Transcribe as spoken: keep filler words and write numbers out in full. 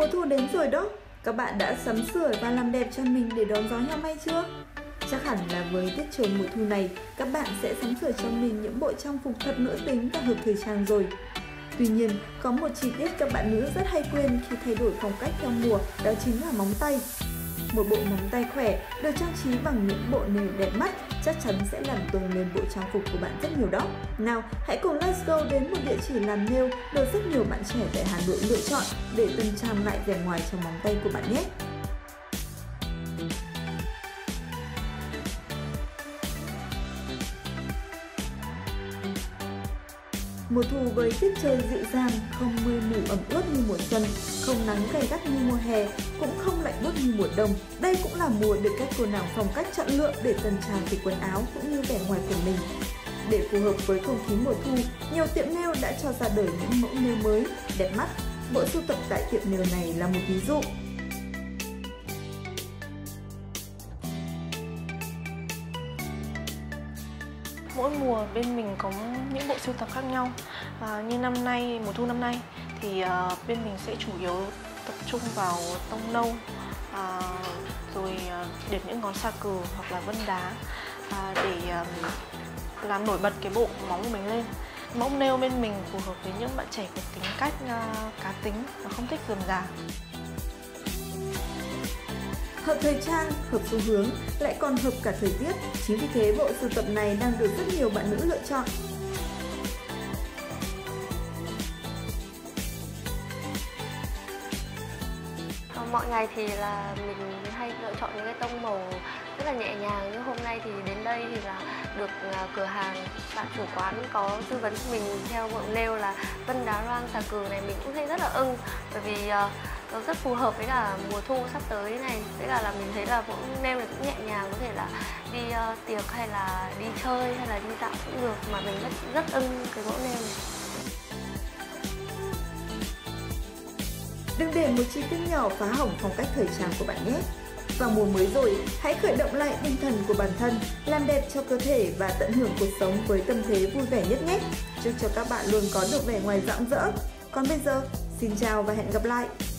Mùa thu đến rồi đó, các bạn đã sắm sửa và làm đẹp cho mình để đón gió heo may chưa? Chắc hẳn là với tiết trời mùa thu này, các bạn sẽ sắm sửa cho mình những bộ trang phục thật nữ tính và hợp thời trang rồi. Tuy nhiên, có một chi tiết các bạn nữ rất hay quên khi thay đổi phong cách theo mùa, đó chính là móng tay. Một bộ móng tay khỏe được trang trí bằng những bộ nail đẹp mắt chắc chắn sẽ làm tôn lên bộ trang phục của bạn rất nhiều đó. Nào, hãy cùng let's go đến một địa chỉ làm nail được rất nhiều bạn trẻ tại Hà Nội lựa chọn để tân trang lại vẻ ngoài cho móng tay của bạn nhé. Mùa thu với tiết trời dịu dàng, không mưa mù ẩm ướt như mùa xuân, không nắng gay gắt như mùa hè, cũng không lạnh buốt như mùa đông. Đây cũng là mùa được các cô nàng phong cách chọn lựa để tân trang về quần áo cũng như vẻ ngoài của mình. Để phù hợp với không khí mùa thu, nhiều tiệm nail đã cho ra đời những mẫu nail mới, đẹp mắt. Bộ sưu tập tại tiệm nail này là một ví dụ. Mỗi mùa bên mình có những bộ sưu tập khác nhau. À, như năm nay, mùa thu năm nay thì uh, bên mình sẽ chủ yếu tập trung vào tông nâu, uh, rồi uh, để những ngón sa cừ hoặc là vân đá uh, để uh, làm nổi bật cái bộ móng của mình lên. Mẫu nail bên mình phù hợp với những bạn trẻ có tính cách uh, cá tính và không thích rườm rà. Hợp thời trang, hợp xu hướng, lại còn hợp cả thời tiết. Chính vì thế bộ sưu tập này đang được rất nhiều bạn nữ lựa chọn. Mọi ngày thì là mình hay lựa chọn những cái tông màu rất là nhẹ nhàng, nhưng hôm nay thì đến đây thì là được cửa hàng bạn chủ quán có tư vấn cho mình theo bộ nail là vân đá loang xà cừ này, mình cũng thấy rất là ưng, bởi vì nó rất phù hợp với cả mùa thu sắp tới này. Với cả là mình thấy là bộ nail này cũng nhẹ nhàng, có thể là đi uh, tiệc hay là đi chơi hay là đi dạo cũng được, mà mình rất, rất ưng cái mẫu nail này. Đừng để một chi tiết nhỏ phá hỏng phong cách thời trang của bạn nhé. Vào mùa mới rồi, hãy khởi động lại tinh thần của bản thân, làm đẹp cho cơ thể và tận hưởng cuộc sống với tâm thế vui vẻ nhất nhé. Chúc cho các bạn luôn có được vẻ ngoài rạng rỡ. Còn bây giờ, xin chào và hẹn gặp lại!